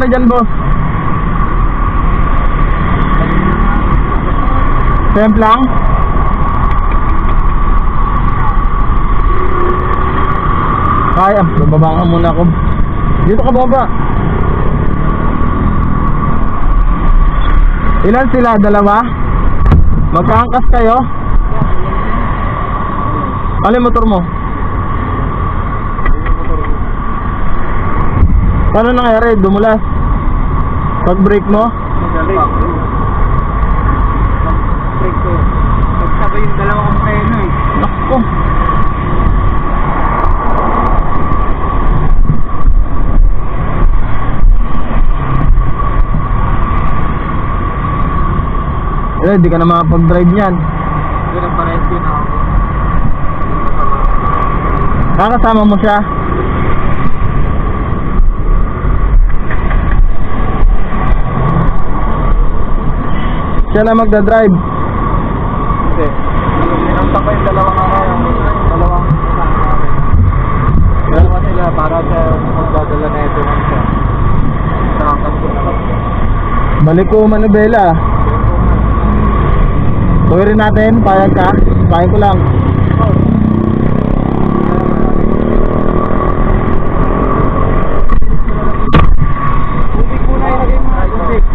nangyari dyan, boss? Temp lang? Ay, bababa ka muna ako. Dito ka baba. Ilan sila? Dalawa? Magkaangkas kayo? Ano yung motor mo? Paano nangyari? Dumulas? Pag brake mo? Brake ko. Pagsabay yung dalawang preno eh. Nakko. Hindi ka na makapag-drive niyan. Hindi na parehas din ako. Kakasama mo siya? Siya na magdadrive. Hindi. Pinunta ko yung dalawang dalawang dalawa sila para sa magdadala na ito ng siya. Nakakang ko na. Balik ko Manubela. Tuwirin natin, payag ka? Payag ko lang. Tubig muna ilagay mo na tubig.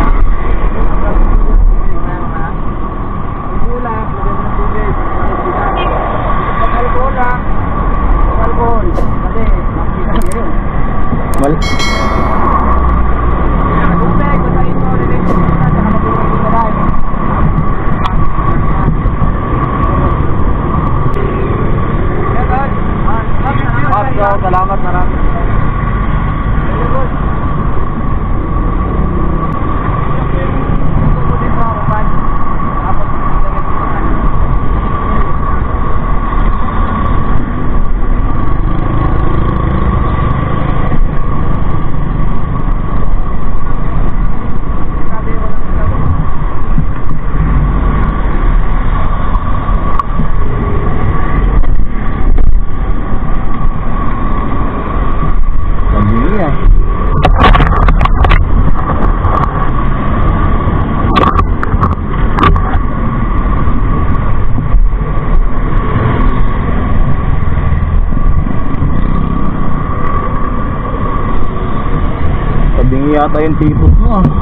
Salamat marami. Yata yung tipos mo ah.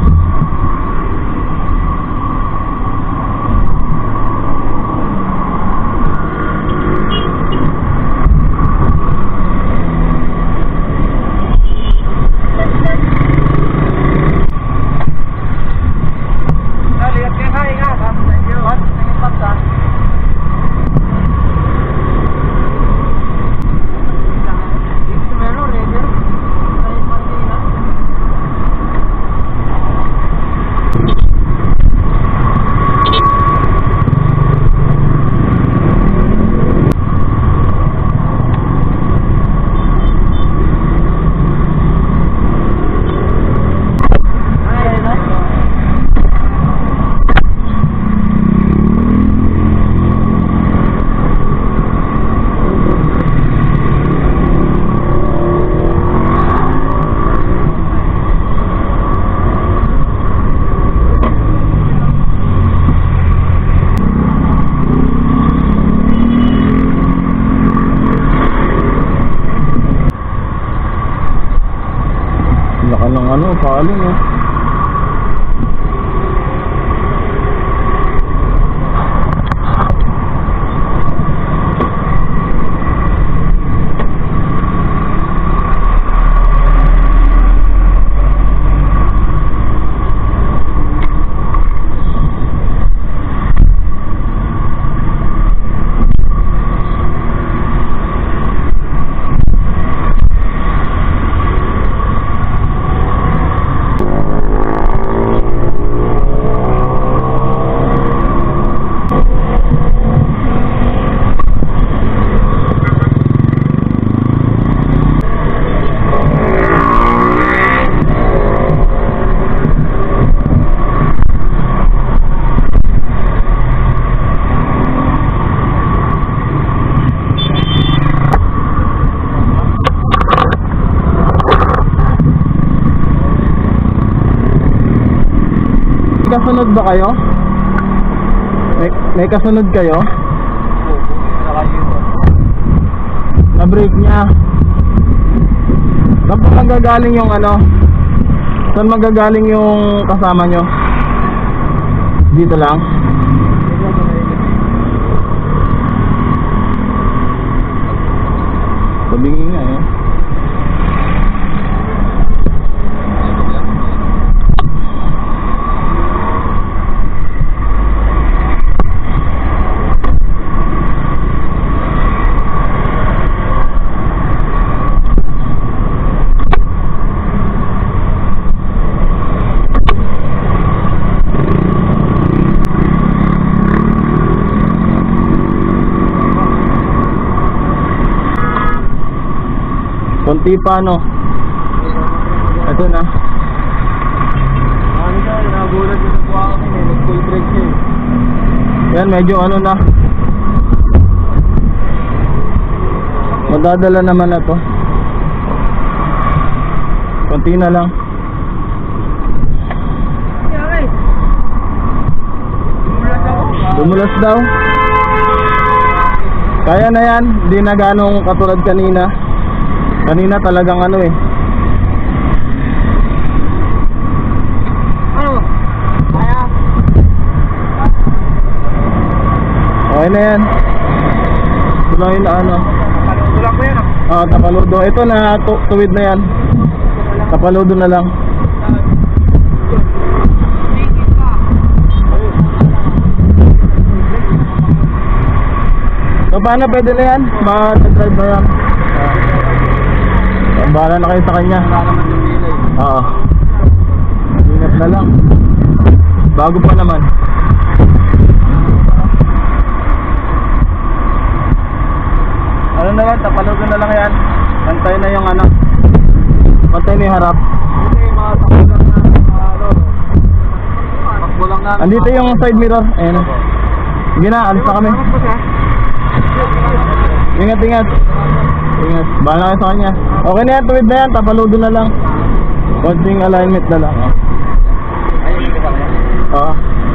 Paling ya. kasunod ba kayo? May kasunod kayo? Na brake niya. Saan po magagaling yung ano? Saan magagaling yung kasama nyo? Dito lang? Sabingin nga eh. Konti pa no. Ito na. Ano ka, nagulat yung nagkuha kami, nag-full brake siya eh. Yan, medyo ano na. Madadala naman na to. Konti na lang. Dumulas daw. Kaya na yan. Hindi na ganong katulad kanina. Kanina talagang ano eh. Ano? Kaya? Okay na yan. Ito lang yun na ano. Tapaludo lang ba yan? Tapaludo. Ito na tuwid na yan. Tapaludo na lang. So paano pwede na yan? Ma-drive na yan. Bahala na kayo sa kanya. Wala naman yung pila eh. Oo. Ingat na lang. Bago pa naman. Ano na yan? Tapaludo na lang yan. Pantay na yung ano. Pantay na yung harap. Hindi, mga takbo lang na ano. Takbo lang na. Andito yung side mirror. Ayan. Sige na, alis na kami. Ingat, ingat. Ingat. Bahala kayo sa kanya. Okay na yan, tuwid na yan. Tapaludo na lang. Konting alignment na lang. Ayun, hindi ka kaya. Oo.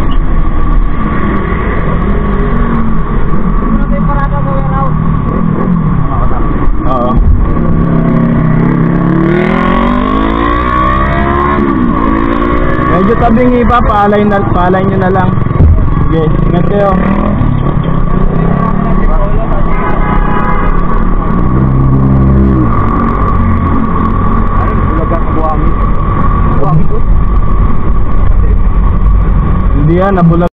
May parada sa warehouse. Oo. Medyo tabing iba, paalay nyo na lang. Sige, ingat kayo. Hindi yan, nabulag